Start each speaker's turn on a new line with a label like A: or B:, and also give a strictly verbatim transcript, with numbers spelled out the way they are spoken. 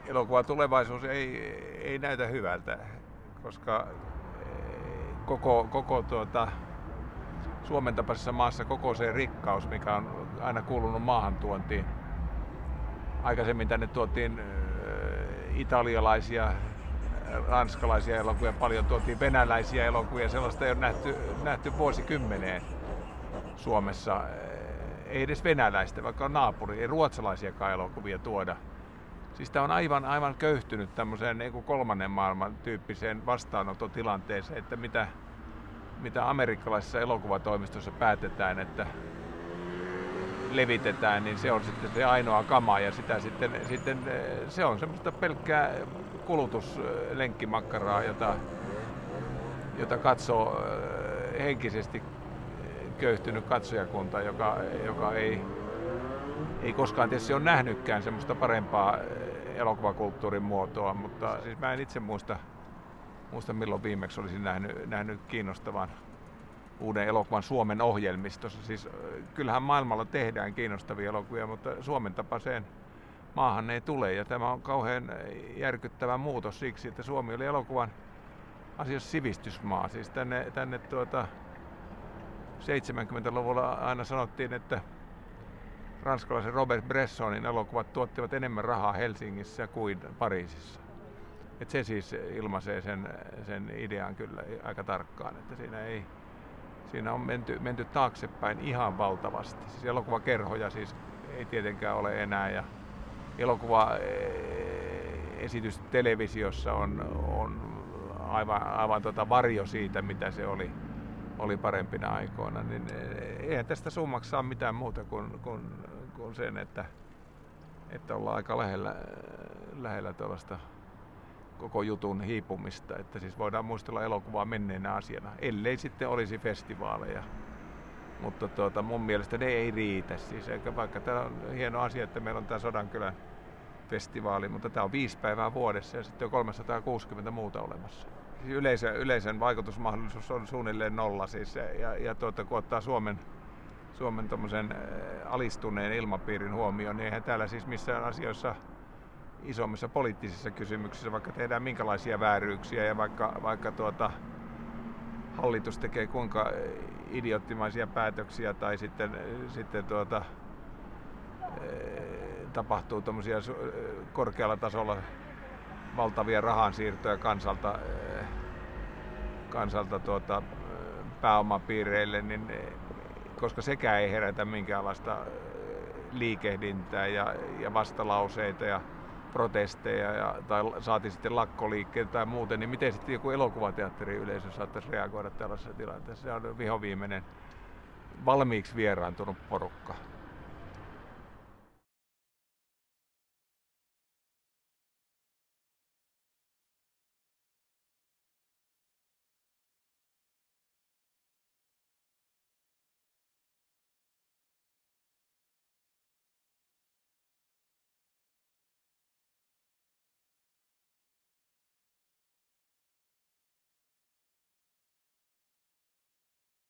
A: elokuvan tulevaisuus ei, ei näytä hyvältä, koska koko, koko tuota, Suomen tapaisessa maassa koko se rikkaus, mikä on aina kuulunut maahantuontiin. Aikaisemmin tänne tuotiin italialaisia, ranskalaisia elokuvia, paljon tuotiin venäläisiä elokuvia, sellaista ei ole nähty, nähty vuosikymmeneen Suomessa. Ei edes venäläistä, vaikka on naapuri, ei ruotsalaisiakaan elokuvia tuoda. Siis tämä on aivan, aivan köyhtynyt tämmöiseen niin kuin kolmannen maailman tyyppiseen vastaanottotilanteeseen, että mitä, mitä amerikkalaisessa elokuvatoimistossa päätetään, että levitetään, niin se on sitten se ainoa kama ja sitä sitten, sitten se on semmoista pelkkää kulutuslenkkimakkaraa, jota, jota katsoo henkisesti köyhtynyt katsojakunta, joka, joka ei, ei koskaan tietysti ole nähnytkään semmoista parempaa elokuvakulttuurin muotoa, mutta siis mä en itse muista, muista milloin viimeksi olisin nähnyt, nähnyt kiinnostavan uuden elokuvan Suomen ohjelmistossa. Siis kyllähän maailmalla tehdään kiinnostavia elokuvia, mutta Suomen tapaiseen maahan ei tule. Ja tämä on kauhean järkyttävä muutos siksi, että Suomi oli elokuvan asiassa sivistysmaa. Siis tänne, tänne tuota, seitsemänkymmentäluvulla aina sanottiin, että ranskalaisen Robert Bressonin elokuvat tuottivat enemmän rahaa Helsingissä kuin Pariisissa. Et se siis ilmaisee sen, sen idean kyllä aika tarkkaan, että siinä, ei, siinä on menty, menty taaksepäin ihan valtavasti. Siis elokuvakerhoja siis ei tietenkään ole enää ja elokuvaesitys televisiossa on, on aivan, aivan tota varjo siitä, mitä se oli, oli parempina aikoina. Niin eihän tästä summaksi saa mitään muuta kuin, kuin, kuin sen, että, että ollaan aika lähellä, lähellä tuollaista koko jutun hiipumista, että siis voidaan muistella elokuvaa menneenä asiana, ellei sitten olisi festivaaleja. Mutta tuota, mun mielestä ne ei riitä. Siis, eikä vaikka tämä on hieno asia, että meillä on tämä Sodankylän festivaali, mutta tämä on viisi päivää vuodessa ja sitten on kolmesataakuusikymmentä muuta olemassa. Siis yleisön, yleisön vaikutusmahdollisuus on suunnilleen nolla. Siis, ja ja tuota, kun ottaa Suomen, Suomen alistuneen ilmapiirin huomioon, niin eihän täällä siis missään asioissa isommissa poliittisissa kysymyksissä, vaikka tehdään minkälaisia vääryyksiä ja vaikka, vaikka tuota, hallitus tekee kuinka idioottimaisia päätöksiä tai sitten, sitten tuota, tapahtuu tommosia korkealla tasolla valtavia rahansiirtoja kansalta, kansalta tuota, pääomapiireille, niin koska sekään ei herätä minkäänlaista liikehdintää ja, ja vastalauseita ja protesteja ja, tai saati sitten lakkoliikkeitä tai muuten, niin miten sitten joku elokuvateatteriyleisö saattaisi reagoida tällaisessa tilanteessa? Se on vihoviimeinen valmiiksi vieraantunut porukka.